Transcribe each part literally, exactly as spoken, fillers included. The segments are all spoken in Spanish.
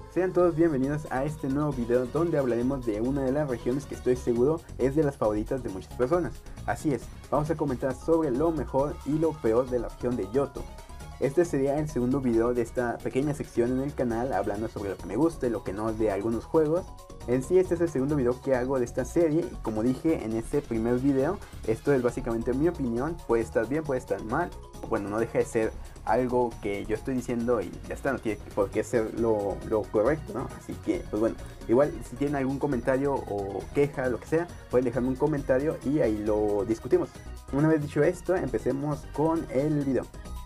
Sean todos bienvenidos a este nuevo video donde hablaremos de una de las regiones que estoy seguro es de las favoritas de muchas personas. Así es, vamos a comentar sobre lo mejor y lo peor de la región de Johto. Este sería el segundo video de esta pequeña sección en el canal hablando sobre lo que me gusta y lo que no de algunos juegos. En sí este es el segundo video que hago de esta serie y como dije en este primer video, esto es básicamente mi opinión, puede estar bien, puede estar mal. Bueno, no deja de ser algo que yo estoy diciendo y ya está, no tiene por qué ser lo, lo correcto, ¿no? Así que, pues bueno, igual si tienen algún comentario o queja, lo que sea, pueden dejarme un comentario y ahí lo discutimos. Una vez dicho esto, empecemos con el video.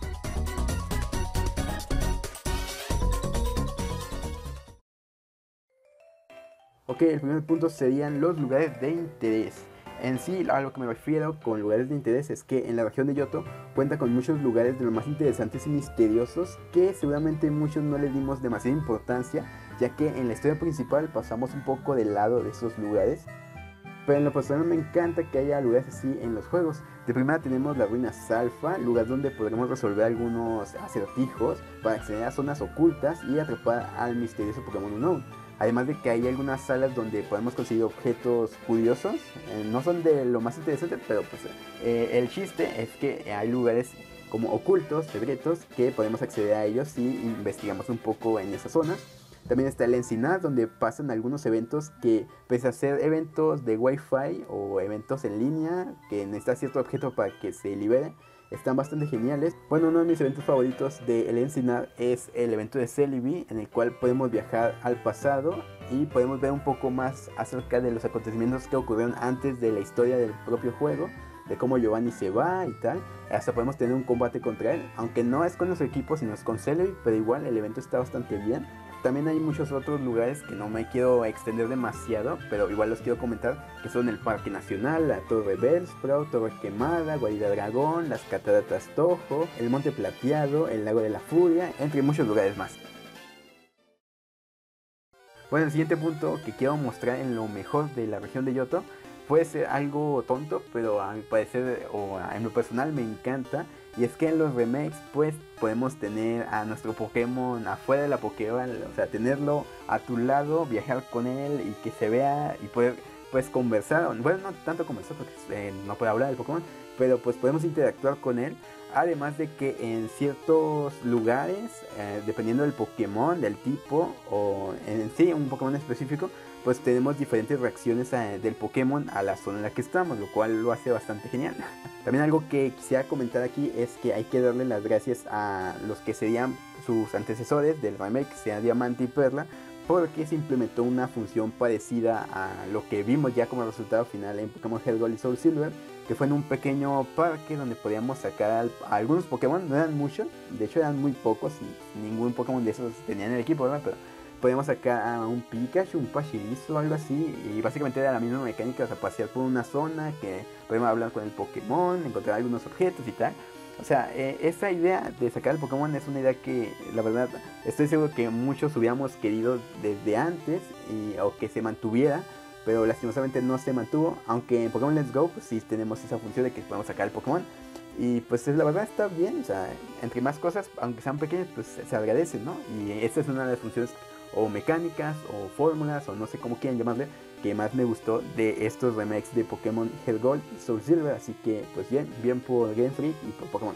Ok, el primer punto serían los lugares de interés. En sí, a lo que me refiero con lugares de interés es que en la región de Johto cuenta con muchos lugares de los más interesantes y misteriosos que seguramente muchos no les dimos demasiada importancia, ya que en la historia principal pasamos un poco del lado de esos lugares. Pero en lo personal me encanta que haya lugares así en los juegos. De primera tenemos la ruina Salfa, lugar donde podremos resolver algunos acertijos para acceder a zonas ocultas y atrapar al misterioso Pokémon Unown. Además de que hay algunas salas donde podemos conseguir objetos curiosos, eh, no son de lo más interesante, pero pues eh, el chiste es que hay lugares como ocultos, secretos, que podemos acceder a ellos si investigamos un poco en esas zonas. También está el Encinar, donde pasan algunos eventos que, pese a ser eventos de Wi-Fi o eventos en línea, que necesita cierto objeto para que se libere, están bastante geniales. Bueno, uno de mis eventos favoritos de El Encinar es el evento de Celebi, en el cual podemos viajar al pasado y podemos ver un poco más acerca de los acontecimientos que ocurrieron antes de la historia del propio juego, de cómo Giovanni se va y tal. Hasta podemos tener un combate contra él, aunque no es con nuestro equipo, sino es con Celebi, pero igual el evento está bastante bien. También hay muchos otros lugares que no me quiero extender demasiado, pero igual los quiero comentar, que son el Parque Nacional, la Torre Bellsprout, Torre Quemada, Guarida Dragón, las Cataratas Toho, el Monte Plateado, el Lago de la Furia, entre muchos lugares más. Bueno, el siguiente punto que quiero mostrar en lo mejor de la región de Johto puede ser algo tonto, pero a mi parecer o en lo personal me encanta. Y es que en los remakes pues podemos tener a nuestro Pokémon afuera de la Pokéball, o sea, tenerlo a tu lado, viajar con él y que se vea y poder pues conversar, bueno, no tanto conversar porque eh, no puede hablar el Pokémon, pero pues podemos interactuar con él. Además de que en ciertos lugares, eh, dependiendo del Pokémon, del tipo o en sí un Pokémon específico, pues tenemos diferentes reacciones a, del Pokémon a la zona en la que estamos, lo cual lo hace bastante genial. También algo que quisiera comentar aquí es que hay que darle las gracias a los que serían sus antecesores del remake, que sea Diamante y Perla, porque se implementó una función parecida a lo que vimos ya como resultado final en Pokémon Heart Gold y Soul Silver, que fue en un pequeño parque donde podíamos sacar a algunos Pokémon, no eran muchos, de hecho eran muy pocos y ningún Pokémon de esos tenía en el equipo, ¿verdad? Pero podíamos sacar a un Pikachu, un Pachirisu o algo así, y básicamente era la misma mecánica, o sea, pasear por una zona, que podíamos hablar con el Pokémon, encontrar algunos objetos y tal. O sea, eh, esa idea de sacar el Pokémon es una idea que la verdad estoy seguro que muchos hubiéramos querido desde antes y, o que se mantuviera, pero lastimosamente no se mantuvo, aunque en Pokémon Let's Go pues sí tenemos esa función de que podemos sacar el Pokémon. Y pues la verdad está bien, o sea, entre más cosas, aunque sean pequeñas, pues se agradecen, ¿no? Y esta es una de las funciones o mecánicas o fórmulas o no sé cómo quieran llamarle, que más me gustó de estos remakes de Pokémon Heart Gold y Soul Silver. Así que pues bien, bien por Game Freak y por Pokémon.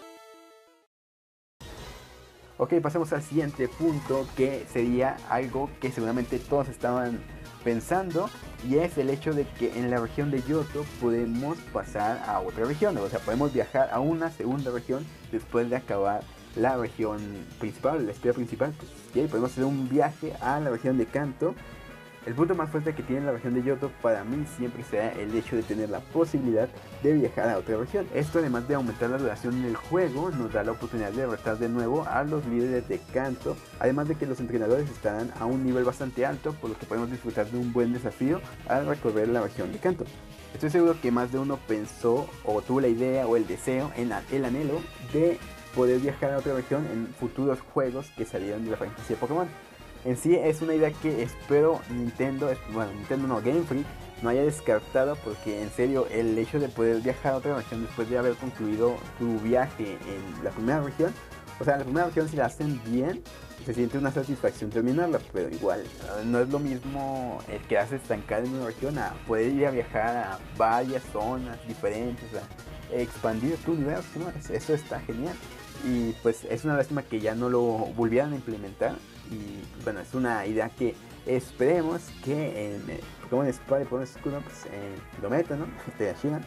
Ok, pasemos al siguiente punto, que sería algo que seguramente todos estaban pensando, y es el hecho de que en la región de Johto podemos pasar a otra región, o sea, podemos viajar a una segunda región después de acabar la región principal, la historia principal. Pues sí, podemos hacer un viaje a la región de Kanto. El punto más fuerte que tiene la región de Johto para mí siempre será el hecho de tener la posibilidad de viajar a otra región. Esto, además de aumentar la duración del juego, nos da la oportunidad de derrotar de nuevo a los líderes de Kanto, además de que los entrenadores estarán a un nivel bastante alto, por lo que podemos disfrutar de un buen desafío al recorrer la región de Kanto. Estoy seguro que más de uno pensó o tuvo la idea o el deseo, en el anhelo de poder viajar a otra región en futuros juegos que salieron de la franquicia de Pokémon. En sí es una idea que espero Nintendo, bueno, Nintendo no, Game Freak no haya descartado, porque en serio el hecho de poder viajar a otra región después de haber concluido tu viaje en la primera región O sea, la primera región si la hacen bien, se siente una satisfacción terminarla, pero igual, no es lo mismo el quedarse estancado en una región a poder ir a viajar a varias zonas diferentes, a expandir tu universo, ¿no? Eso está genial. Y pues es una lástima que ya no lo volvieran a implementar. Y bueno, es una idea que esperemos que en eh, Pokémon Espada y Pokémon Escudo pues, eh, lo metan, ¿no? Te achinan.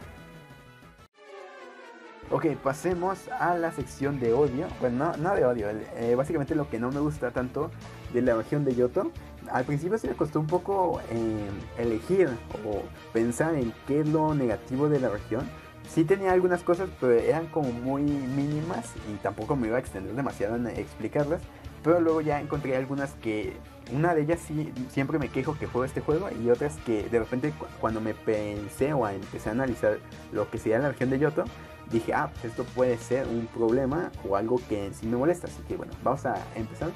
Ok, pasemos a la sección de odio. Bueno, no, no de odio, eh, básicamente lo que no me gusta tanto de la región de Yoto. Al principio sí me costó un poco eh, elegir o pensar en qué es lo negativo de la región. Sí tenía algunas cosas, pero eran como muy mínimas y tampoco me iba a extender demasiado en explicarlas. Pero luego ya encontré algunas que, una de ellas sí, siempre me quejo que juego este juego, y otras que de repente cuando me pensé o empecé a analizar lo que sería la región de Yoto, dije, ah, pues esto puede ser un problema o algo que en sí me molesta. Así que bueno, vamos a empezar.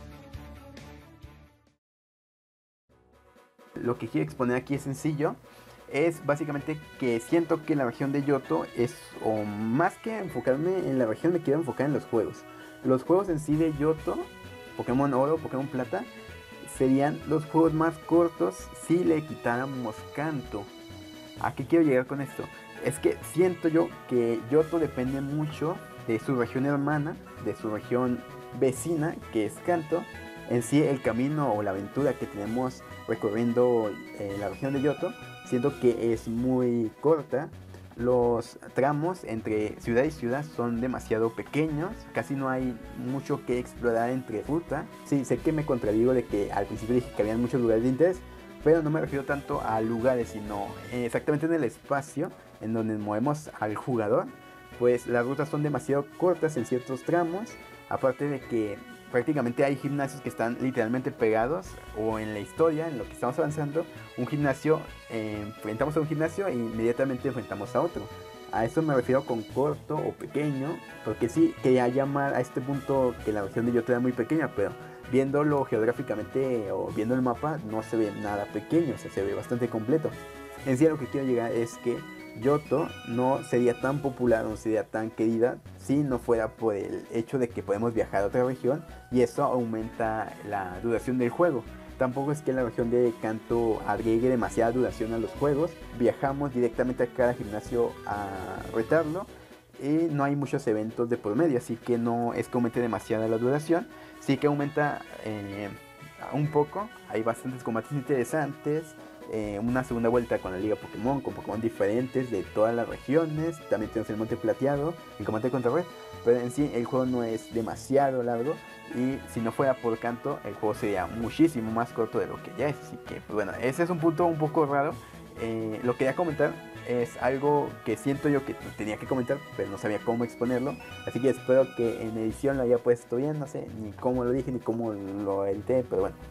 Lo que quiero exponer aquí es sencillo. Es básicamente que siento que la región de Yoto es, o más que enfocarme en la región, me quiero enfocar en los juegos. Los juegos en sí de Yoto, Pokémon Oro, Pokémon Plata, serían los juegos más cortos si le quitáramos Kanto. ¿A qué quiero llegar con esto? Es que siento yo que Yoto depende mucho de su región hermana, de su región vecina, que es Kanto. En sí, el camino o la aventura que tenemos recorriendo eh, la región de Yoto, siento que es muy corta. Los tramos entre ciudad y ciudad son demasiado pequeños, casi no hay mucho que explorar entre ruta. Sí, sé que me contradigo de que al principio dije que había muchos lugares de interés, pero no me refiero tanto a lugares, sino exactamente en el espacio en donde movemos al jugador. Pues las rutas son demasiado cortas en ciertos tramos, aparte de que prácticamente hay gimnasios que están literalmente pegados, o en la historia, en lo que estamos avanzando, un gimnasio, eh, enfrentamos a un gimnasio e inmediatamente enfrentamos a otro. A eso me refiero con corto o pequeño, porque sí quería llamar a este punto que la región de Yoto era muy pequeña, pero viéndolo geográficamente o viendo el mapa no se ve nada pequeño, o sea, se ve bastante completo. En sí, a lo que quiero llegar es que Yoto no sería tan popular, no sería tan querida si no fuera por el hecho de que podemos viajar a otra región, y eso aumenta la duración del juego. Tampoco es que la región de Kanto agregue demasiada duración a los juegos, viajamos directamente a cada gimnasio a retarlo y no hay muchos eventos de por medio, así que no es que aumente demasiada la duración. Sí que aumenta eh, un poco, hay bastantes combates interesantes. Eh, una segunda vuelta con la Liga Pokémon, con Pokémon diferentes de todas las regiones. También tenemos el Monte Plateado, el combate contra Red. Pero en sí el juego no es demasiado largo, y si no fuera por Kanto el juego sería muchísimo más corto de lo que ya es. Así que pues bueno, ese es un punto un poco raro. Eh, lo quería comentar, es algo que siento yo que tenía que comentar, pero no sabía cómo exponerlo. Así que espero que en edición lo haya puesto bien. No sé ni cómo lo dije ni cómo lo edité, pero bueno.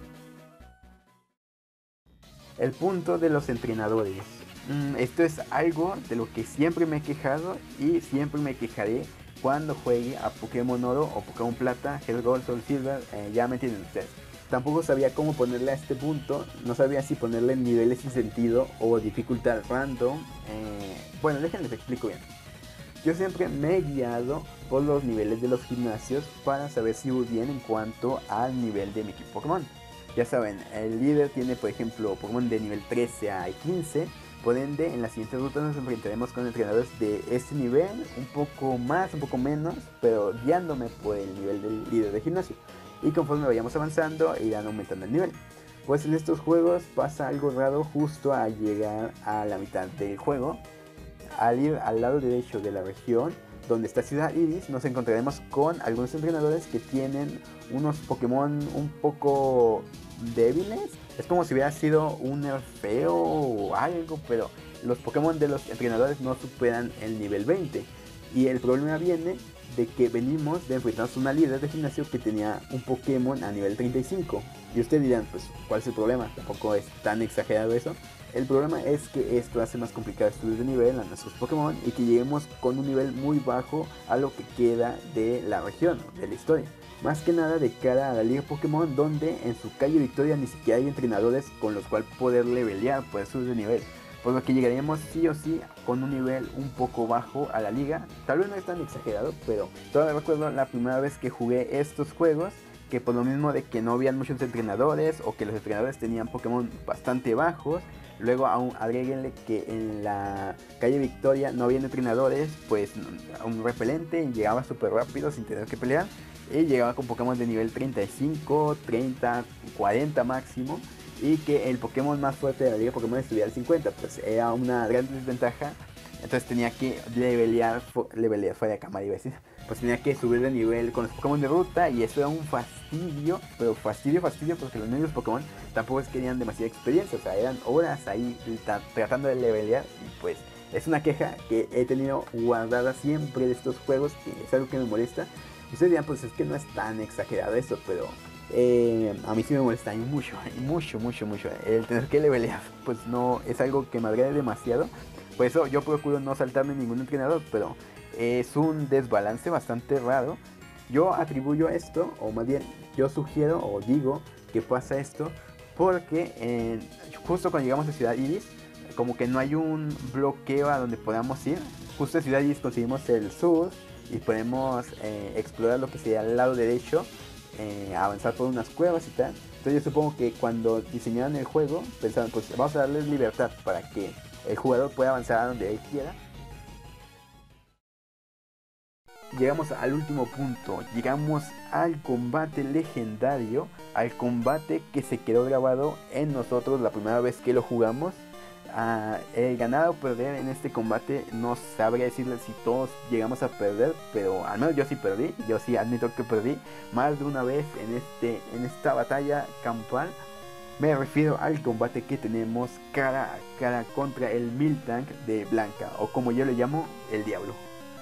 El punto de los entrenadores. Mm, esto es algo de lo que siempre me he quejado y siempre me quejaré cuando juegue a Pokémon Oro o Pokémon Plata, Heart Gold, Soul Silver, eh, ya me entienden ustedes. Tampoco sabía cómo ponerle a este punto, no sabía si ponerle niveles sin sentido o dificultad random. Eh, bueno, déjenles explico bien. Yo siempre me he guiado por los niveles de los gimnasios para saber si voy bien en cuanto al nivel de mi equipo Pokémon. Ya saben, el líder tiene por ejemplo Pokémon de nivel trece a quince, por ende en la siguiente ruta nos enfrentaremos con entrenadores de este nivel, un poco más, un poco menos, pero guiándome por el nivel del líder de gimnasio. Y conforme vayamos avanzando irán aumentando el nivel. Pues en estos juegos pasa algo raro justo al llegar a la mitad del juego. Al ir al lado derecho de la región donde está Ciudad Iris, nos encontraremos con algunos entrenadores que tienen unos Pokémon un poco débiles. Es como si hubiera sido un nerfeo o algo, pero los Pokémon de los entrenadores no superan el nivel veinte. Y el problema viene de que venimos de enfrentarnos a una líder de gimnasio que tenía un Pokémon a nivel treinta y cinco. Y ustedes dirán, pues, ¿cuál es el problema? Tampoco es tan exagerado eso. El problema es que esto hace más complicado subir de nivel a nuestros Pokémon y que lleguemos con un nivel muy bajo a lo que queda de la región, de la historia. Más que nada de cara a la Liga Pokémon, donde en su calle Victoria ni siquiera hay entrenadores con los cuales poder levelear, poder subir de nivel. por lo que llegaríamos sí o sí con un nivel un poco bajo a la liga. Tal vez no es tan exagerado, pero todavía recuerdo la primera vez que jugué estos juegos, que por lo mismo de que no habían muchos entrenadores o que los entrenadores tenían Pokémon bastante bajos. Luego aún agréguenle que en la calle Victoria no había entrenadores, pues un repelente llegaba súper rápido sin tener que pelear. Y llegaba con Pokémon de nivel treinta y cinco, treinta, cuarenta máximo. Y que el Pokémon más fuerte de la liga Pokémon estuviera al cincuenta, pues era una gran desventaja. Entonces tenía que levelear, levelear fuera de cámara, iba a decir. Pues tenía que subir de nivel con los Pokémon de ruta y eso era un fastidio, pero fastidio, fastidio, porque los medios Pokémon tampoco querían demasiada experiencia, o sea, eran horas ahí tratando de levelear y pues es una queja que he tenido guardada siempre de estos juegos, que es algo que me molesta. Y ustedes dirán, pues es que no es tan exagerado eso, pero eh, a mí sí me molesta y mucho, mucho, mucho, mucho. El tener que levelear, pues no es algo que me agrade demasiado. Por eso yo procuro no saltarme ningún entrenador, pero es un desbalance bastante raro. Yo atribuyo esto, o más bien yo sugiero o digo que pasa esto porque eh, justo cuando llegamos a Ciudad Iris, como que no hay un bloqueo a donde podamos ir. Justo en Ciudad Iris conseguimos el sur y podemos eh, explorar lo que sería al lado derecho, eh, avanzar por unas cuevas y tal. Entonces yo supongo que cuando diseñaron el juego pensaron, pues vamos a darles libertad para que el jugador puede avanzar a donde él quiera. Llegamos al último punto, llegamos al combate legendario, al combate que se quedó grabado en nosotros la primera vez que lo jugamos. Uh, el ganar o perder en este combate no sabría decirles si todos llegamos a perder, pero al menos yo sí perdí, yo sí admito que perdí más de una vez en, este, en esta batalla campal. Me refiero al combate que tenemos cara a cara contra el Miltank de Blanca, o como yo le llamo, el Diablo.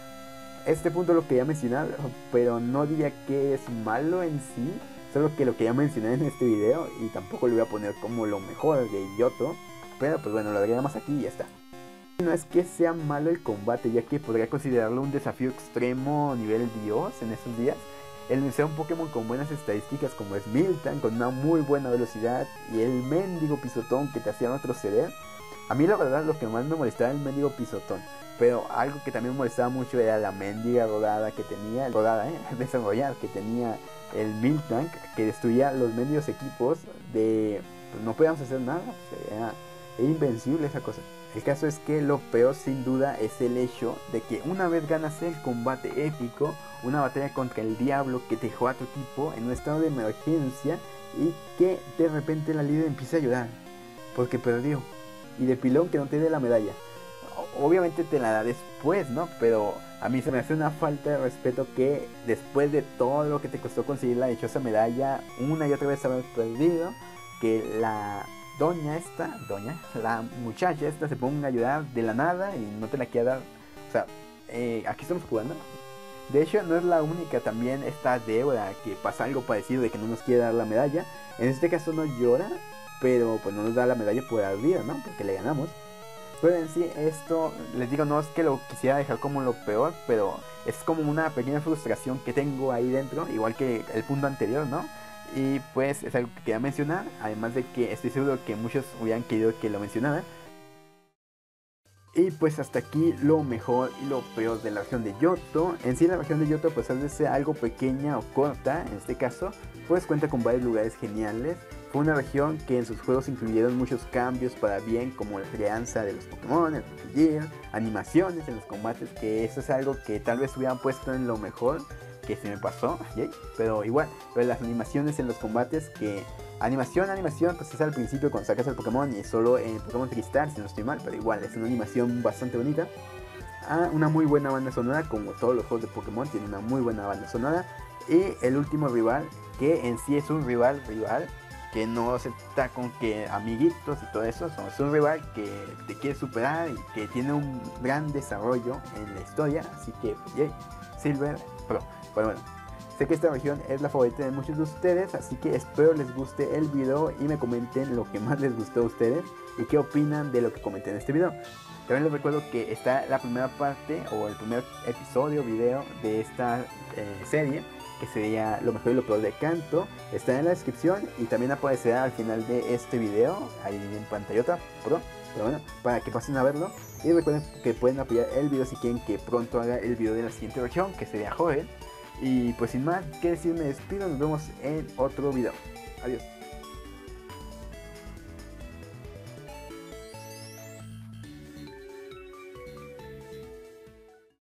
Este punto lo quería mencionar, pero no diría que es malo en sí, solo que lo quería mencionar en este video y tampoco lo voy a poner como lo mejor de Yoto, pero pues bueno, lo agregamos aquí y ya está. No es que sea malo el combate, ya que podría considerarlo un desafío extremo nivel Dios en estos días. El vencer a un Pokémon con buenas estadísticas como es Miltank, con una muy buena velocidad, y el mendigo pisotón que te hacía retroceder. A mí la verdad lo que más me molestaba era el mendigo pisotón, pero algo que también me molestaba mucho era la mendiga rodada que tenía, rodada, eh, desarrollar que tenía el Miltank, que destruía los mendigos equipos de... Pues no podíamos hacer nada, o sea, era, era invencible esa cosa. El caso es que lo peor sin duda es el hecho de que una vez ganas el combate épico, una batalla contra el Diablo que te dejó a tu equipo en un estado de emergencia y que de repente la líder empieza a llorar porque perdió y de pilón que no te dé la medalla. Obviamente te la da después, ¿no? Pero a mí se me hace una falta de respeto que después de todo lo que te costó conseguir la dichosa medalla, una y otra vez haber perdido, que la... doña esta, doña, la muchacha esta se ponga a ayudar de la nada y no te la quiera dar. O sea, eh, aquí estamos jugando. De hecho, no es la única, también está Débora, que pasa algo parecido de que no nos quiere dar la medalla. En este caso no llora, pero pues no nos da la medalla por ardida, ¿no? Porque le ganamos. Pero en sí, esto, les digo, no es que lo quisiera dejar como lo peor, pero es como una pequeña frustración que tengo ahí dentro, igual que el punto anterior, ¿no? Y pues es algo que quería mencionar, además de que estoy seguro que muchos hubieran querido que lo mencionara. Y pues hasta aquí lo mejor y lo peor de la región de Yoto. En sí la región de Yoto, pues al ser algo pequeña o corta, en este caso, pues cuenta con varios lugares geniales. Fue una región que en sus juegos incluyeron muchos cambios para bien, como la crianza de los Pokémon, el Pokégear, animaciones en los combates, que eso es algo que tal vez hubieran puesto en lo mejor, que se me pasó, ¿sí? Pero igual, pero las animaciones en los combates, que animación, animación, pues es al principio cuando sacas el Pokémon y solo en Pokémon Cristal, si no estoy mal, pero igual es una animación bastante bonita. Ah, una muy buena banda sonora, como todos los juegos de Pokémon tiene una muy buena banda sonora. Y el último rival, que en sí es un rival, rival, que no se está con que amiguitos y todo eso, es un rival que te quiere superar y que tiene un gran desarrollo en la historia, así que, yay, Silver Pro. Pero bueno, sé que esta región es la favorita de muchos de ustedes, así que espero les guste el video y me comenten lo que más les gustó a ustedes y qué opinan de lo que comenté en este video. También les recuerdo que está la primera parte o el primer episodio, video de esta eh, serie, que sería lo mejor y lo peor de Kanto. Está en la descripción y también aparecerá al final de este video, ahí en pantallota Pro. Pero bueno, para que pasen a verlo. Y recuerden que pueden apoyar el video si quieren que pronto haga el video de la siguiente región, que sería Joel. Y pues sin más que decir, me despido, nos vemos en otro video. Adiós.